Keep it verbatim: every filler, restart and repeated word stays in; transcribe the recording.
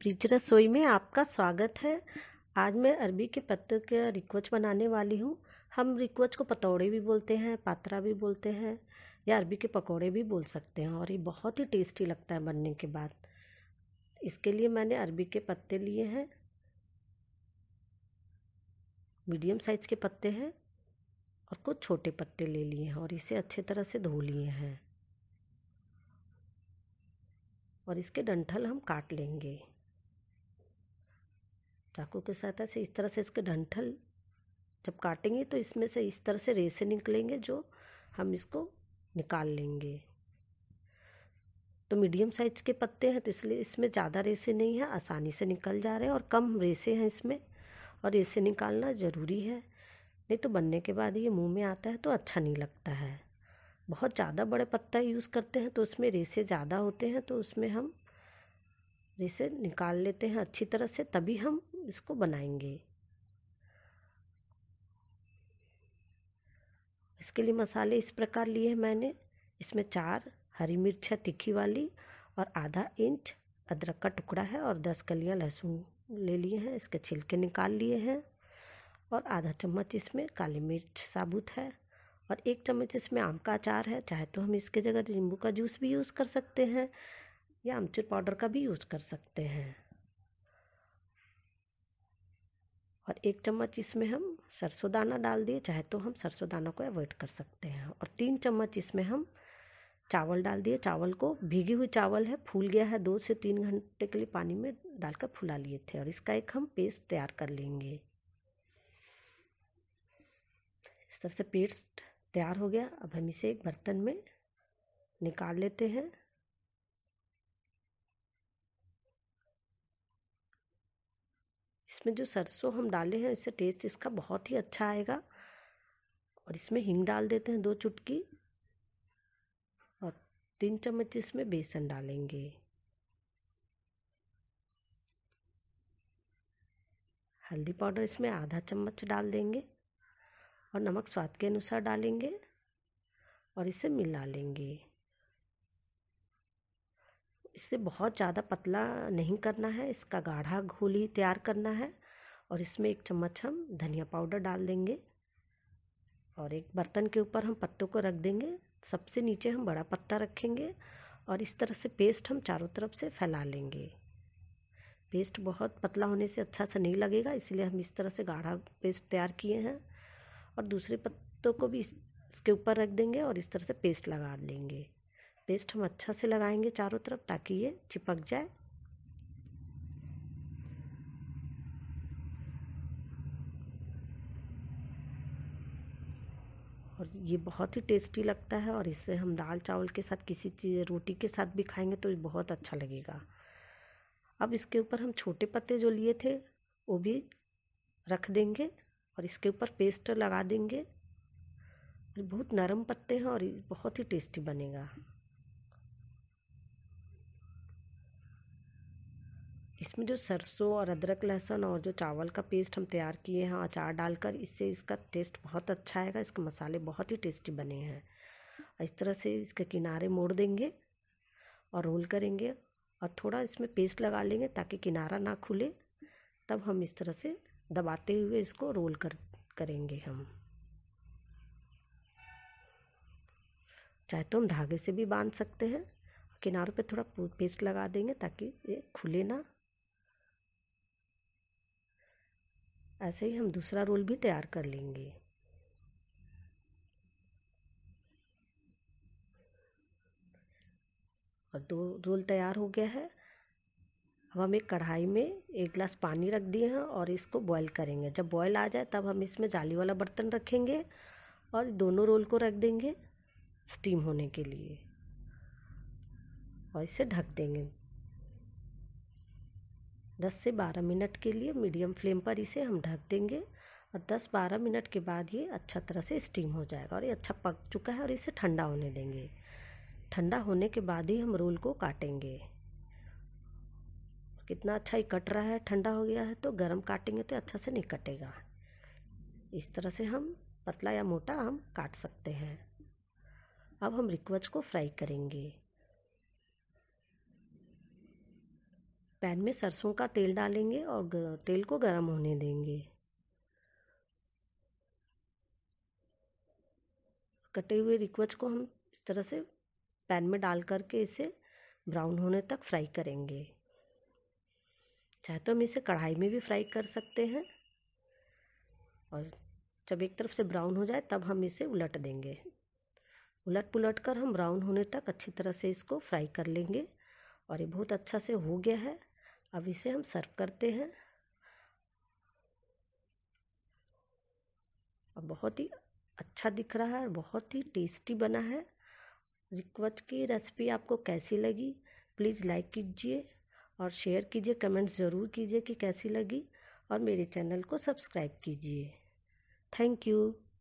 Bridge रसोई में आपका स्वागत है। आज मैं अरबी के पत्तों का रिक्वच बनाने वाली हूँ। हम रिक्वच को पतौड़े भी बोलते हैं, पात्रा भी बोलते हैं या अरबी के पकौड़े भी बोल सकते हैं और ये बहुत ही टेस्टी लगता है बनने के बाद। इसके लिए मैंने अरबी के पत्ते लिए हैं, मीडियम साइज के पत्ते हैं और कुछ छोटे पत्ते ले लिए हैं और इसे अच्छे तरह से धो लिए हैं और इसके डंठल हम काट लेंगे चाकू की सहायता से। इस तरह से इसके डंठल जब काटेंगे तो इसमें से इस तरह से रेसे निकलेंगे जो हम इसको निकाल लेंगे। तो मीडियम साइज के पत्ते हैं तो इसलिए इसमें ज़्यादा रेसे नहीं है, आसानी से निकल जा रहे हैं और कम रेसे हैं इसमें और रेसे निकालना ज़रूरी है, नहीं तो बनने के बाद ये मुंह में आता है तो अच्छा नहीं लगता है। बहुत ज़्यादा बड़े पत्ता यूज़ करते हैं तो उसमें रेसे ज़्यादा होते हैं तो उसमें हम रेसे निकाल लेते हैं अच्छी तरह से, तभी हम इसको बनाएंगे। इसके लिए मसाले इस प्रकार लिए हैं मैंने। इसमें चार हरी मिर्च है तीखी वाली और आधा इंच अदरक का टुकड़ा है और दस कलियां लहसुन ले लिए हैं, इसके छिलके निकाल लिए हैं और आधा चम्मच इसमें काली मिर्च साबुत है और एक चम्मच इसमें आम का अचार है। चाहे तो हम इसके जगह नींबू का जूस भी यूज़ कर सकते हैं या आमचूर पाउडर का भी यूज़ कर सकते हैं। और एक चम्मच इसमें हम सरसों दाना डाल दिए, चाहे तो हम सरसों दाना को अवॉइड कर सकते हैं। और तीन चम्मच इसमें हम चावल डाल दिए। चावल को भीगी हुई चावल है, फूल गया है, दो से तीन घंटे के लिए पानी में डालकर फुला लिए थे और इसका एक हम पेस्ट तैयार कर लेंगे। इस तरह से पेस्ट तैयार हो गया। अब हम इसे एक बर्तन में निकाल लेते हैं। इसमें जो सरसों हम डाले हैं इससे टेस्ट इसका बहुत ही अच्छा आएगा और इसमें हींग डाल देते हैं दो चुटकी और तीन चम्मच इसमें बेसन डालेंगे। हल्दी पाउडर इसमें आधा चम्मच डाल देंगे और नमक स्वाद के अनुसार डालेंगे और इसे मिला लेंगे। इसे बहुत ज़्यादा पतला नहीं करना है, इसका गाढ़ा घोल ही तैयार करना है। और इसमें एक चम्मच हम धनिया पाउडर डाल देंगे और एक बर्तन के ऊपर हम पत्तों को रख देंगे। सबसे नीचे हम बड़ा पत्ता रखेंगे और इस तरह से पेस्ट हम चारों तरफ से फैला लेंगे। पेस्ट बहुत पतला होने से अच्छा सा नहीं लगेगा, इसलिए हम इस तरह से गाढ़ा पेस्ट तैयार किए हैं और दूसरे पत्तों को भी इसके ऊपर रख देंगे और इस तरह से पेस्ट लगा देंगे। पेस्ट हम अच्छा से लगाएंगे चारों तरफ ताकि ये चिपक जाए। और ये बहुत ही टेस्टी लगता है और इससे हम दाल चावल के साथ किसी चीज़ रोटी के साथ भी खाएंगे तो ये बहुत अच्छा लगेगा। अब इसके ऊपर हम छोटे पत्ते जो लिए थे वो भी रख देंगे और इसके ऊपर पेस्ट लगा देंगे। बहुत नरम पत्ते हैं और बहुत ही टेस्टी बनेगा। इसमें जो सरसों और अदरक लहसुन और जो चावल का पेस्ट हम तैयार किए हैं अचार डालकर, इससे इसका टेस्ट बहुत अच्छा आएगा। इसके मसाले बहुत ही टेस्टी बने हैं। इस तरह से इसके किनारे मोड़ देंगे और रोल करेंगे और थोड़ा इसमें पेस्ट लगा लेंगे ताकि किनारा ना खुले। तब हम इस तरह से दबाते हुए इसको रोल कर करेंगे हम। चाहे तो हम धागे से भी बांध सकते हैं, किनारों पे थोड़ा पेस्ट लगा देंगे ताकि ये खुले ना। ऐसे ही हम दूसरा रोल भी तैयार कर लेंगे। और दो रोल तैयार हो गया है। अब हम एक कढ़ाई में एक गिलास पानी रख दिए हैं और इसको बॉईल करेंगे। जब बॉईल आ जाए तब हम इसमें जाली वाला बर्तन रखेंगे और दोनों रोल को रख देंगे स्टीम होने के लिए और इसे ढक देंगे दस से बारह मिनट के लिए। मीडियम फ्लेम पर इसे हम ढक देंगे और दस बारह मिनट के बाद ये अच्छा तरह से स्टीम हो जाएगा और ये अच्छा पक चुका है और इसे ठंडा होने देंगे। ठंडा होने के बाद ही हम रोल को काटेंगे। कितना अच्छा ही कट रहा है, ठंडा हो गया है तो गरम काटेंगे तो अच्छा से नहीं कटेगा। इस तरह से हम पतला या मोटा हम काट सकते हैं। अब हम रिक्वच को फ्राई करेंगे। पैन में सरसों का तेल डालेंगे और तेल को गर्म होने देंगे। कटे हुए रिक्वच को हम इस तरह से पैन में डाल करके इसे ब्राउन होने तक फ्राई करेंगे। चाहे तो हम इसे कढ़ाई में भी फ्राई कर सकते हैं, और जब एक तरफ से ब्राउन हो जाए तब हम इसे उलट देंगे। उलट पुलट कर हम ब्राउन होने तक अच्छी तरह से इसको फ्राई कर लेंगे। और ये बहुत अच्छा से हो गया है। अब इसे हम सर्व करते हैं। अब बहुत ही अच्छा दिख रहा है, बहुत ही टेस्टी बना है। रिक्वच की रेसिपी आपको कैसी लगी प्लीज़ लाइक कीजिए और शेयर कीजिए, कमेंट्स ज़रूर कीजिए कि कैसी लगी, और मेरे चैनल को सब्सक्राइब कीजिए। Thank you.